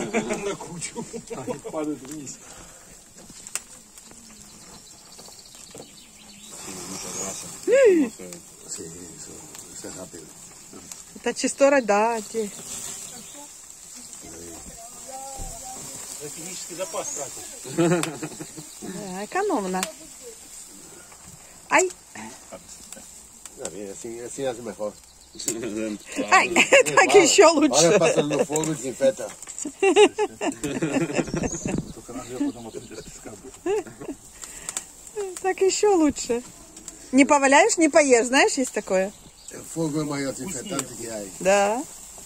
на кучу. Они падают вниз. Это чисто, да. Технический запас тратишь. Да, экономно. Ай! Así hace mejor. Ай, так еще лучше. Ahora pásalo en fuego y sin feta. Только нажмёй, потом отведёшь в шкаф. Так еще лучше. Не поваляешь, не поешь, знаешь, есть такое? El fuego es mayor desinfectante que hay. Да.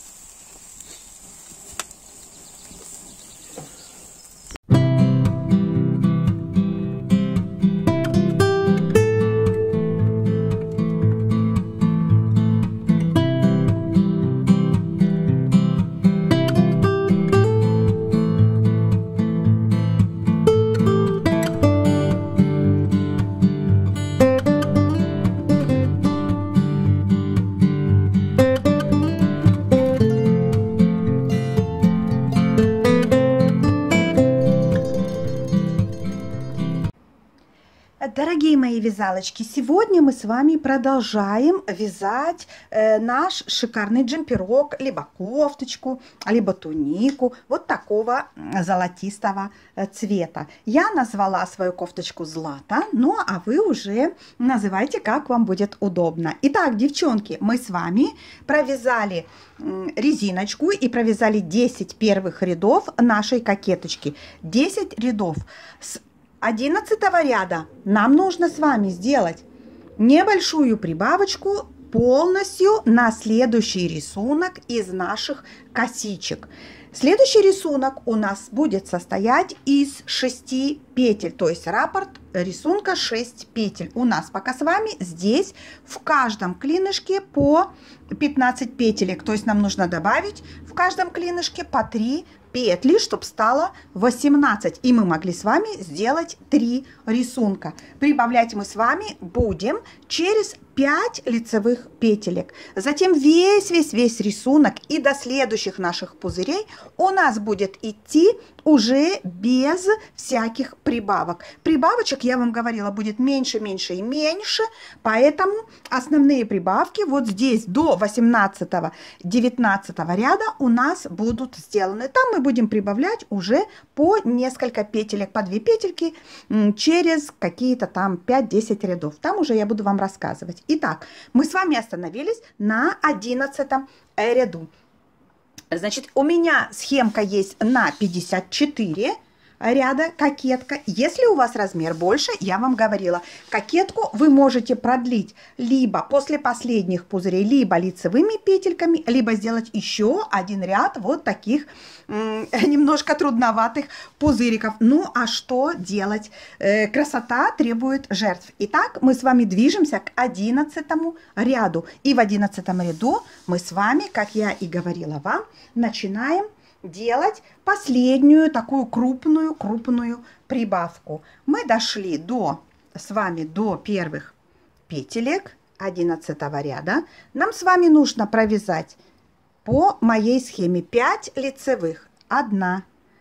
Дорогие мои вязалочки, сегодня мы с вами продолжаем вязать наш шикарный джемперок, либо кофточку, либо тунику вот такого золотистого цвета. Я назвала свою кофточку Злата, ну а вы уже называйте, как вам будет удобно. Итак, девчонки, мы с вами провязали резиночку и провязали 10 первых рядов нашей кокеточки. 10 рядов. С 11 ряда нам нужно с вами сделать небольшую прибавочку полностью на следующий рисунок из наших косичек. Следующий рисунок у нас будет состоять из 6 петель, то есть раппорт рисунка 6 петель. У нас пока с вами здесь в каждом клинышке по 15 петелек, то есть нам нужно добавить в каждом клинышке по 3 петли, чтобы стало 18. И мы могли с вами сделать 3 рисунка. Прибавлять мы с вами будем через 5 лицевых петелек. Затем весь рисунок и до следующих наших пузырей у нас будет идти уже без всяких прибавок. Прибавочек, я вам говорила, будет меньше, меньше и меньше, поэтому основные прибавки вот здесь до 18-19 ряда у нас будут сделаны. Там мы будем прибавлять уже по несколько петелек, по 2 петельки через какие-то там 5-10 рядов. Там уже я буду вам рассказывать. Итак, мы с вами остановились на 11 ряду. Значит, у меня схемка есть на 54 ряда кокетка. Если у вас размер больше, я вам говорила, кокетку вы можете продлить либо после последних пузырей, либо лицевыми петельками, либо сделать еще один ряд вот таких немножко трудноватых пузыриков. Ну, а что делать? Красота требует жертв. Итак, мы с вами движемся к 11 ряду. И в 11 ряду мы с вами, как я и говорила вам, начинаем делать последнюю такую крупную прибавку. Мы дошли с вами до первых петелек 11 ряда. Нам с вами нужно провязать по моей схеме 5 лицевых. 1,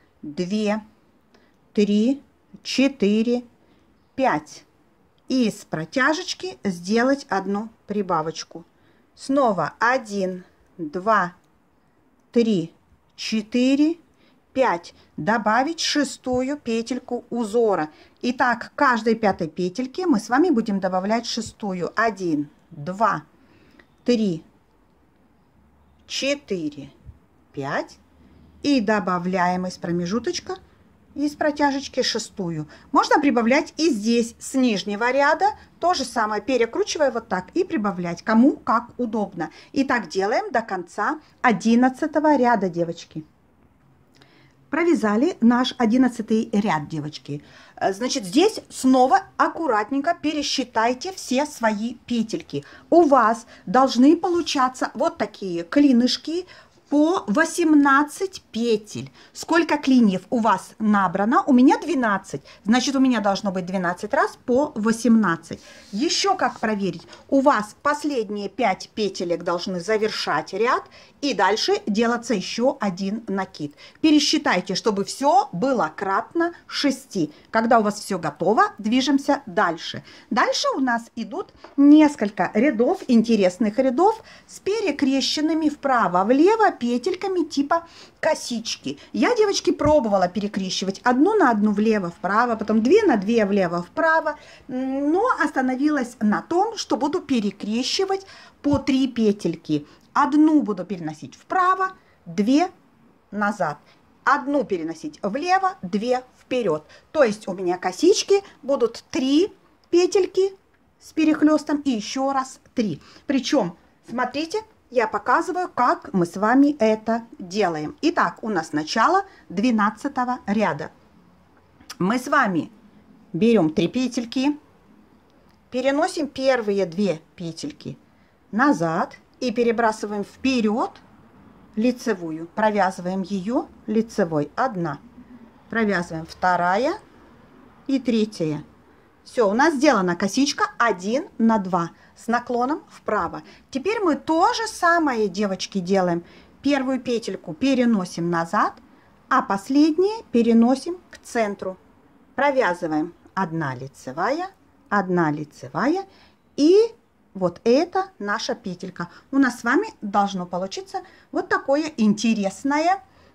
2, 3, 4, 5. И с протяжечки сделать одну прибавочку. Снова 1, 2, 3, 4, 5. Добавить 6-ю петельку узора. Итак, к каждой 5-й петельке мы с вами будем добавлять 6-ю. 1, 2, 3, 4, 5. И добавляем из промежуточка, из протяжечки 6-ю. Можно прибавлять и здесь с нижнего ряда. То же самое, перекручивая вот так и прибавлять, кому как удобно. И так делаем до конца 11 ряда, девочки. Провязали наш 11 ряд, девочки. Значит, здесь снова аккуратненько пересчитайте все свои петельки. У вас должны получаться вот такие клинышки по 18 петель. Сколько клиньев у вас набрано? У меня 12. Значит, у меня должно быть 12 раз по 18. Еще как проверить? У вас последние 5 петелек должны завершать ряд. И дальше делаться еще один накид. Пересчитайте, чтобы все было кратно 6. Когда у вас все готово, движемся дальше. Дальше у нас идут несколько рядов, интересных рядов с перекрещенными вправо-влево петельками типа косички. Я, девочки, пробовала перекрещивать одну на одну влево-вправо, потом 2 на 2 влево-вправо, но остановилась на том, что буду перекрещивать по 3 петельки. Одну буду переносить вправо, 2 назад. Одну переносить влево, 2 вперед. То есть у меня косички будут 3 петельки с перехлестом и еще раз 3. Причем, смотрите, я показываю, как мы с вами это делаем. Итак, у нас начало 12 ряда. Мы с вами берем 3 петельки, переносим первые 2 петельки назад и перебрасываем вперед лицевую. Провязываем ее лицевой. 1. Провязываем 2 и 3. Все, у нас сделана косичка 1 на 2 с наклоном вправо. Теперь мы то же самое, девочки, делаем. Первую петельку переносим назад, а последние переносим к центру. Провязываем 1 лицевая, 1 лицевая и вот это наша петелька. У нас с вами должно получиться вот такой интересный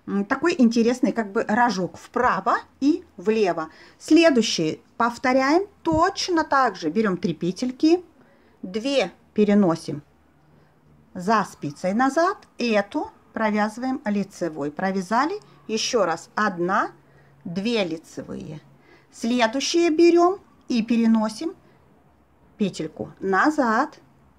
как бы рожок вправо и влево. Следующий повторяем точно так же. Берем 3 петельки, 2 переносим за спицей назад, эту провязываем лицевой. Провязали, еще раз 1, 2 лицевые. Следующие берем и переносим петельку назад,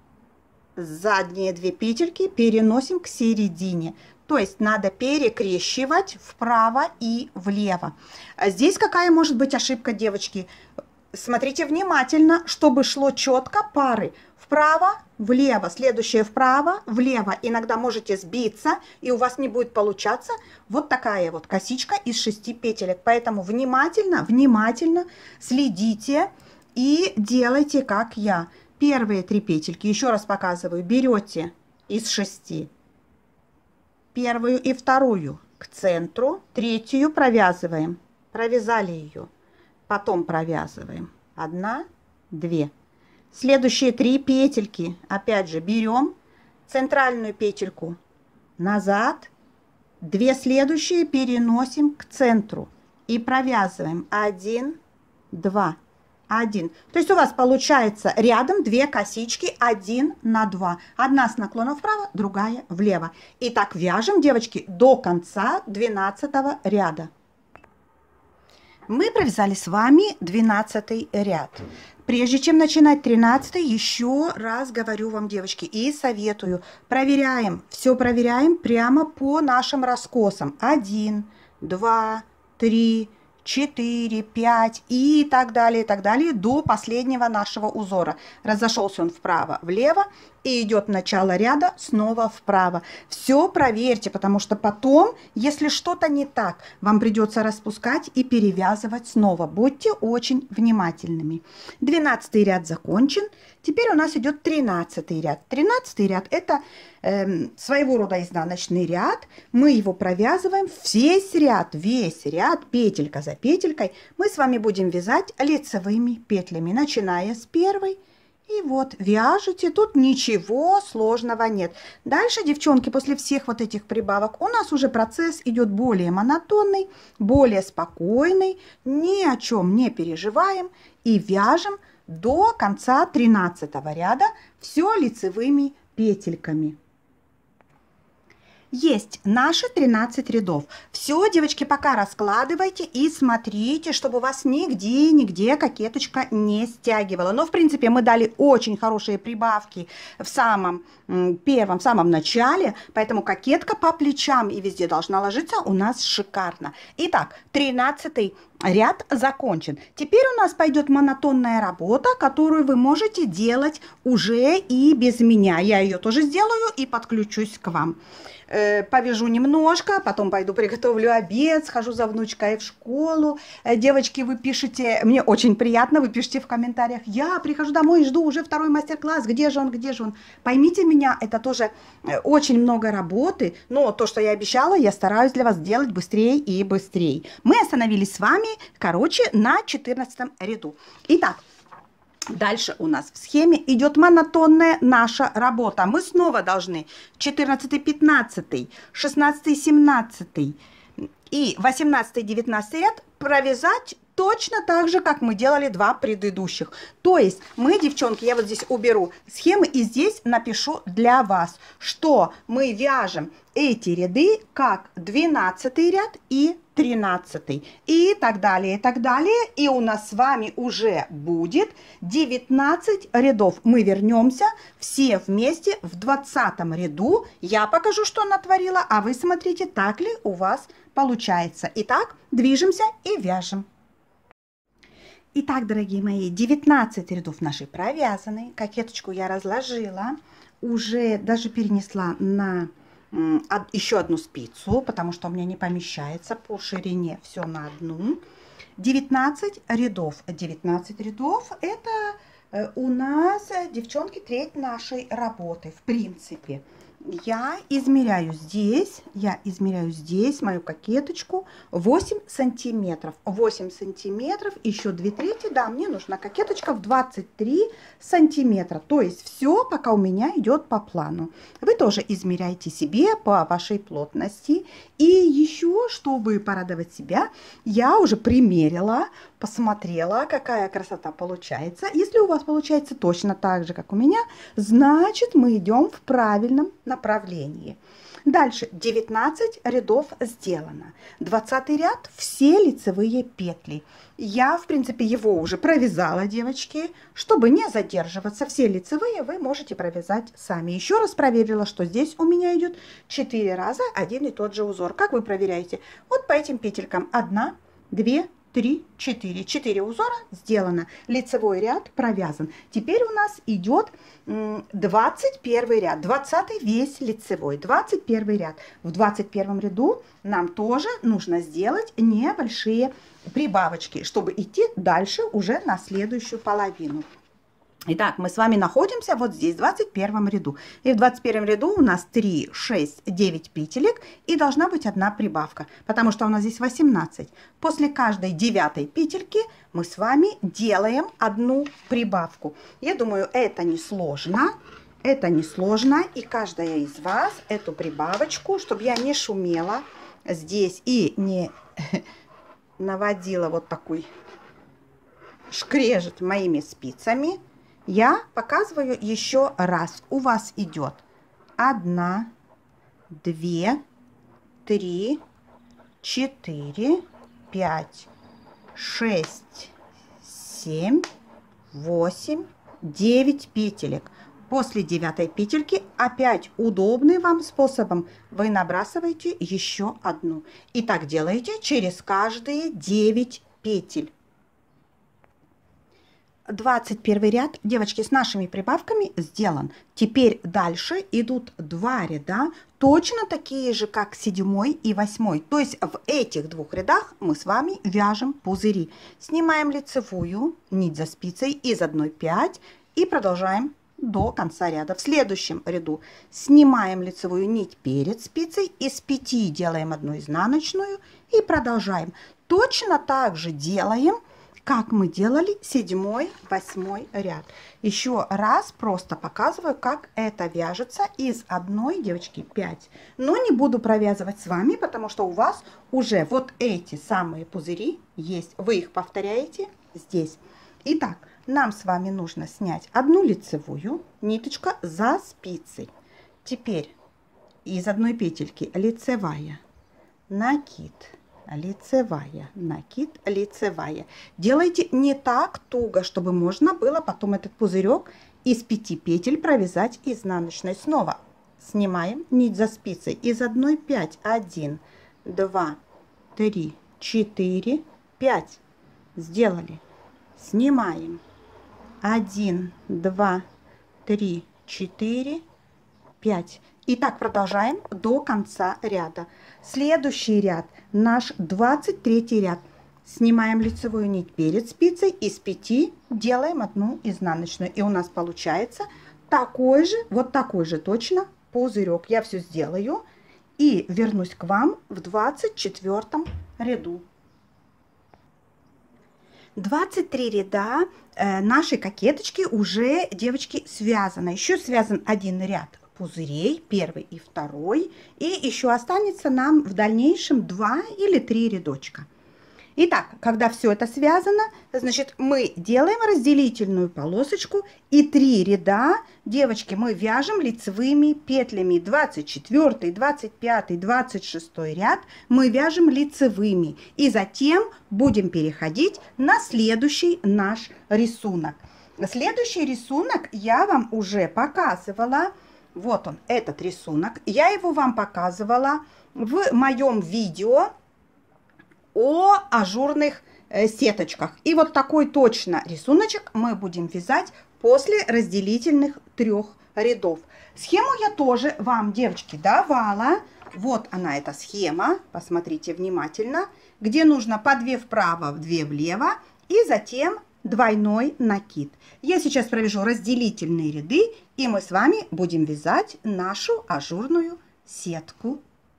задние 2 петельки переносим к середине. То есть надо перекрещивать вправо и влево. Здесь какая может быть ошибка, девочки? Смотрите внимательно, чтобы шло четко пары. Вправо, влево, следующее вправо, влево. Иногда можете сбиться, и у вас не будет получаться вот такая вот косичка из 6 петелек. Поэтому внимательно следите и делайте, как я. Первые 3 петельки, еще раз показываю, берете из 6 первую и вторую к центру, 3 провязываем, провязали ее, потом провязываем 1, 2. Следующие 3 петельки, опять же, берем центральную петельку назад, 2 следующие переносим к центру и провязываем 1, 2. 1. То есть у вас получается рядом 2 косички 1 на 2. Одна с наклоном вправо, другая влево. И так вяжем, девочки, до конца 12 ряда. Мы провязали с вами 12 ряд. Прежде чем начинать 13, еще раз говорю вам, девочки, и советую. Проверяем, все проверяем прямо по нашим раскосам. 1, 2, 3, 4, 5 и так далее, до последнего нашего узора. Разошелся он вправо-влево и идет начало ряда снова вправо. Все проверьте, потому что потом, если что-то не так, вам придется распускать и перевязывать снова. Будьте очень внимательными. 12 ряд закончен. Теперь у нас идет 13 ряд. 13 ряд это своего рода изнаночный ряд. Мы его провязываем весь ряд, петелька за петелькой. Мы с вами будем вязать лицевыми петлями, начиная с первой. И вот вяжете, тут ничего сложного нет. Дальше, девчонки, после всех вот этих прибавок у нас уже процесс идет более монотонный, более спокойный, ни о чем не переживаем и вяжем до конца 13 ряда все лицевыми петельками. Есть наши 13 рядов. Все, девочки, пока раскладывайте и смотрите, чтобы у вас нигде кокеточка не стягивала. Но, в принципе, мы дали очень хорошие прибавки в самом начале, поэтому кокетка по плечам и везде должна ложиться у нас шикарно. Итак, 13 ряд закончен. Теперь у нас пойдет монотонная работа, которую вы можете делать уже и без меня. Я ее тоже сделаю и подключусь к вам. повяжу немножко, потом пойду приготовлю обед, схожу за внучкой в школу. Девочки, вы пишете, мне очень приятно, вы пишете в комментариях, я прихожу домой и жду уже второй мастер-класс, где же он, где же он. Поймите меня, это тоже очень много работы, но то, что я обещала, я стараюсь для вас делать быстрее и быстрее. Мы остановились с вами, короче, на 14 ряду. Итак, дальше у нас в схеме идет монотонная наша работа. Мы снова должны 14, 15, 16, 17 и 18, 19 ряд провязать точно так же, как мы делали два предыдущих. То есть мы, девчонки, я вот здесь уберу схемы и здесь напишу для вас, что мы вяжем эти ряды как 12 ряд и 13 и так далее, и так далее. И у нас с вами уже будет 19 рядов. Мы вернемся все вместе в 20 ряду. Я покажу, что натворила, а вы смотрите, так ли у вас получается. Итак, движемся и вяжем. Итак, дорогие мои, 19 рядов наши провязаны. Кокеточку я разложила, уже даже перенесла на еще одну спицу, потому что у меня не помещается по ширине все на одну. 19 рядов. 19 рядов это у нас, девчонки, треть нашей работы. В принципе, я измеряю здесь мою кокеточку 8 сантиметров. 8 сантиметров, еще 2/3, да, мне нужна кокеточка в 23 сантиметра. То есть все пока у меня идет по плану. Вы тоже измеряйте себе по вашей плотности. И еще, чтобы порадовать себя, я уже примерила, посмотрела, какая красота получается. Если у вас получается точно так же, как у меня, значит мы идем в правильном направлении. Дальше 19 рядов сделано. 20 ряд все лицевые петли. Я, в принципе, его уже провязала, девочки. Чтобы не задерживаться, все лицевые вы можете провязать сами. Еще раз проверила, что здесь у меня идет 4 раза один и тот же узор. Как вы проверяете? Вот по этим петелькам 1, 2, 3, 4. 4 узора сделано. Лицевой ряд провязан. Теперь у нас идет 21 ряд. 20 весь лицевой. 21 ряд. В 21 ряду нам тоже нужно сделать небольшие прибавочки, чтобы идти дальше уже на следующую половину. Итак, мы с вами находимся вот здесь, в 21 ряду. И в 21 ряду у нас 3, 6, 9 петелек и должна быть одна прибавка, потому что у нас здесь 18. После каждой 9 петельки мы с вами делаем одну прибавку. Я думаю, это не сложно. Это не сложно. И каждая из вас эту прибавочку, чтобы я не шумела здесь и не наводила вот такой шкрежет моими спицами, я показываю еще раз. У вас идет 1, 2, 3, 4, 5, 6, 7, 8, 9 петелек. После 9 петельки опять удобным вам способом вы набрасываете еще одну. И так делаете через каждые 9 петель. 21 ряд, девочки, с нашими прибавками сделан. Теперь дальше идут 2 ряда, точно такие же, как 7 и 8. То есть в этих 2 рядах мы с вами вяжем пузыри. Снимаем лицевую нить за спицей из 1 5 и продолжаем до конца ряда. В следующем ряду снимаем лицевую нить перед спицей, из 5 делаем 1 изнаночную и продолжаем. Точно так же делаем, как мы делали 7, 8 ряд. Еще раз просто показываю, как это вяжется из 1, девочки, 5. Но не буду провязывать с вами, потому что у вас уже вот эти самые пузыри есть. Вы их повторяете здесь. Итак, нам с вами нужно снять 1 лицевую, ниточка за спицей. Теперь из 1 петельки лицевая, накид, лицевая, накид, лицевая. Делайте не так туго, чтобы можно было потом этот пузырек из 5 петель провязать изнаночной. Снова снимаем нить за спицей из 1 5, 1, 2, 3, 4, 5. Сделали. Снимаем 1, 2, 3, 4, 5. И так продолжаем до конца ряда. Следующий ряд, наш 23 ряд. Снимаем лицевую нить перед спицей и с 5 делаем одну изнаночную. И у нас получается такой же, вот такой же точно пузырек. Я все сделаю и вернусь к вам в 24 ряду. 23 ряда нашей кокеточки уже, девочки, связаны. Еще связан один ряд пузырей, первый и второй. И еще останется нам в дальнейшем 2 или 3 рядочка. Итак, когда все это связано, значит, мы делаем разделительную полосочку и 3 ряда, девочки, мы вяжем лицевыми петлями. 24, 25, 26 ряд мы вяжем лицевыми. И затем будем переходить на следующий наш рисунок. Следующий рисунок я вам уже показывала. Вот он, этот рисунок. Я его вам показывала в моем видео о ажурных сеточках. И вот такой точно рисуночек мы будем вязать после разделительных 3 рядов. Схему я тоже вам, девочки, давала. Вот она, эта схема. Посмотрите внимательно. Где нужно по 2 вправо, 2 влево. И затем двойной накид. Я сейчас провяжу разделительные ряды. И мы с вами будем вязать нашу ажурную сетку.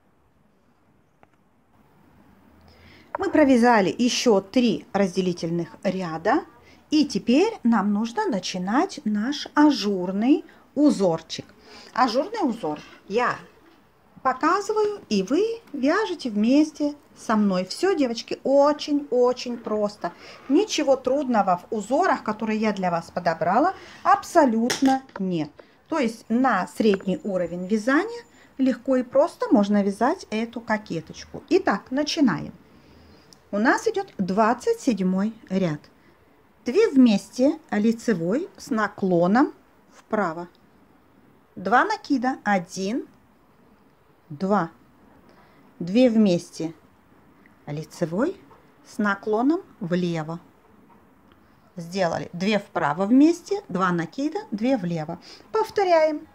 Мы провязали еще 3 разделительных ряда. И теперь нам нужно начинать наш ажурный узорчик. Ажурный узор я показываю, и вы вяжете вместе со мной. Все, девочки, очень-очень просто. Ничего трудного в узорах, которые я для вас подобрала, абсолютно нет. То есть на средний уровень вязания легко и просто можно вязать эту кокеточку. Итак, начинаем. У нас идет 27 ряд. 2 вместе лицевой с наклоном вправо. 2 накида. 1, 2. 2 вместе лицевой с наклоном влево. Сделали 2 вправо вместе, 2 накида, 2 влево. Повторяем.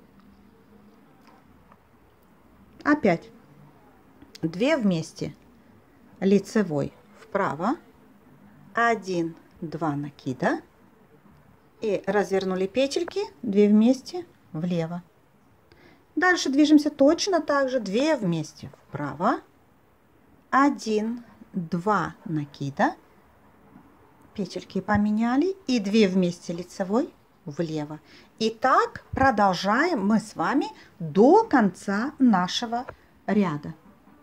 Опять 2 вместе лицевой вправо, 1, 2 накида и развернули петельки, 2 вместе влево. Дальше движемся точно так же, 2 вместе вправо, 1, 2 накида, петельки поменяли и 2 вместе лицевой влево. И так продолжаем мы с вами до конца нашего ряда.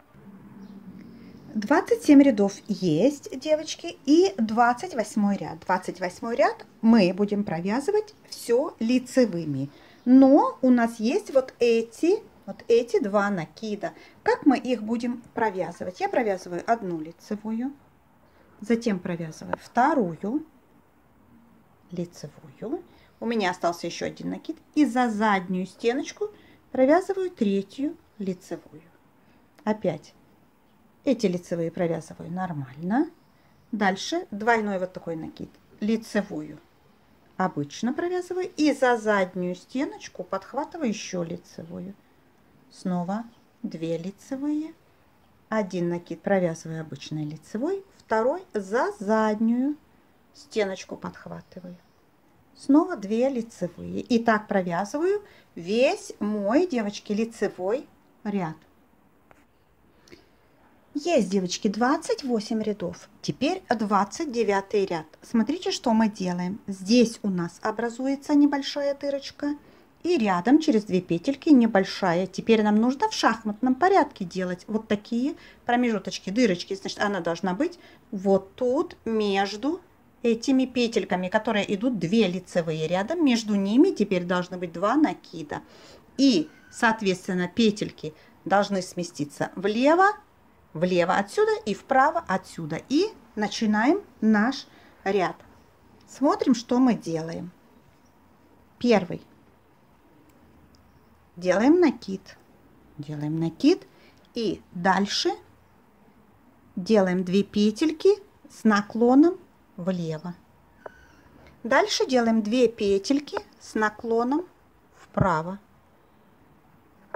27 рядов есть, девочки, и 28 ряд. 28 ряд мы будем провязывать все лицевыми. Но у нас есть вот эти 2 накида. Как мы их будем провязывать? Я провязываю одну лицевую, затем провязываю вторую лицевую. У меня остался еще один накид. И за заднюю стеночку провязываю 3 лицевую. Опять. Эти лицевые провязываю нормально. Дальше двойной вот такой накид. Лицевую обычно провязываю. И за заднюю стеночку подхватываю еще лицевую. Снова 2 лицевые. 1 накид провязываю обычной лицевой. Второй за заднюю стеночку подхватываю. Снова 2 лицевые. И так провязываю весь мой, девочки, лицевой ряд. Есть, девочки, 28 рядов. Теперь 29 ряд. Смотрите, что мы делаем. Здесь у нас образуется небольшая дырочка. И рядом через 2 петельки небольшая. Теперь нам нужно в шахматном порядке делать вот такие промежуточки, дырочки. Значит, она должна быть вот тут между этими петельками, которые идут 2 лицевые рядом. Между ними теперь должны быть 2 накида. И, соответственно, петельки должны сместиться влево отсюда и вправо отсюда. И начинаем наш ряд. Смотрим, что мы делаем. Первый. Делаем накид. Делаем накид. И дальше делаем 2 петельки с наклоном влево. Дальше делаем 2 петельки с наклоном вправо.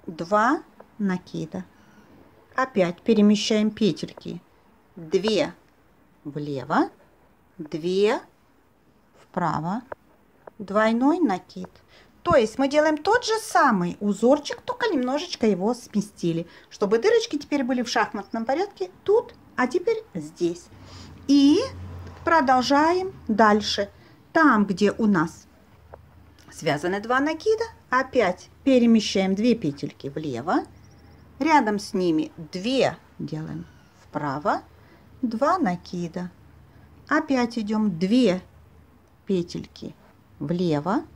2 накида. Опять перемещаем петельки. 2 влево, 2 вправо, двойной накид. То есть мы делаем тот же самый узорчик, только немножечко его сместили, чтобы дырочки теперь были в шахматном порядке тут, а теперь здесь. И продолжаем дальше. Там, где у нас связаны 2 накида, опять перемещаем 2 петельки влево, рядом с ними 2 делаем вправо, 2 накида. Опять идем 2 петельки влево,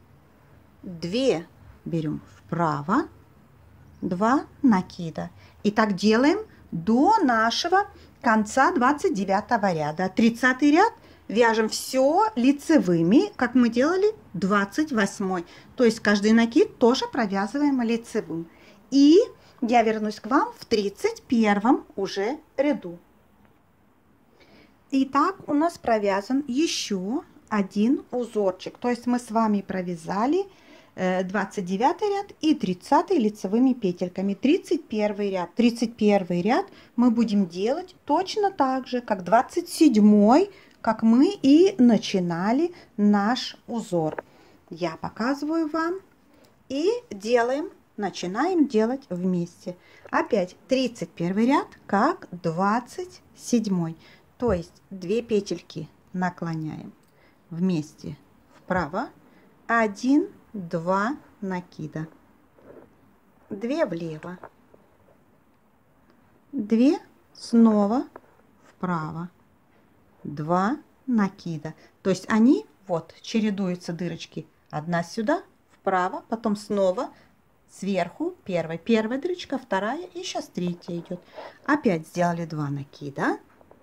2 берем вправо, 2 накида. И так делаем до нашего конца 29 ряда. 30 ряд вяжем все лицевыми, как мы делали 28. То есть каждый накид тоже провязываем лицевым. И я вернусь к вам в 31 уже ряду. Итак, у нас провязан еще один узорчик. То есть мы с вами провязали 29 ряд и 30 лицевыми петельками. 31 ряд. 31 ряд мы будем делать точно так же, как 27, как мы и начинали наш узор. Я показываю вам и делаем, начинаем делать вместе. Опять 31 ряд, как 27. То есть 2 петельки наклоняем вместе вправо, 1, 2 накида, 2 влево, 2 снова вправо, 2 накида. То есть они вот чередуются дырочки. Одна сюда, вправо, потом снова сверху первая дырочка, вторая и сейчас третья идет. Опять сделали 2 накида.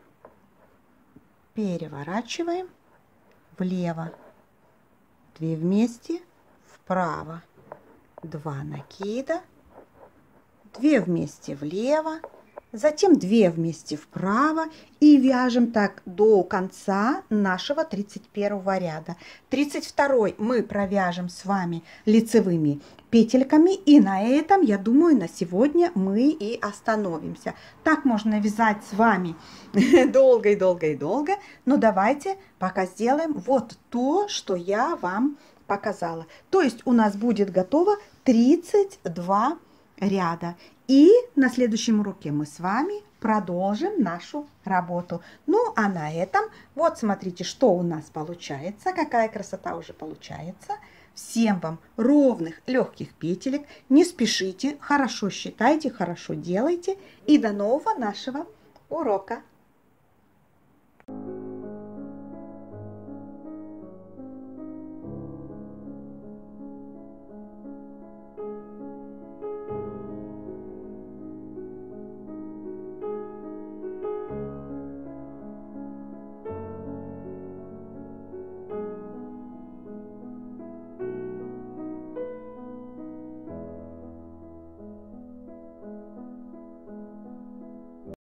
Переворачиваем влево, 2 вместе, вправо, 2 накида, 2 вместе влево, затем 2 вместе вправо и вяжем так до конца нашего 31 ряда. 32 мы провяжем с вами лицевыми петельками, и на этом, я думаю, на сегодня мы и остановимся. Так можно вязать с вами долго и долго и долго, но давайте пока сделаем вот то, что я вам показала. То есть у нас будет готово 32 ряда. И на следующем уроке мы с вами продолжим нашу работу. Ну, а на этом, вот смотрите, что у нас получается, какая красота уже получается. Всем вам ровных, легких петелек. Не спешите, хорошо считайте, хорошо делайте. И до нового нашего урока.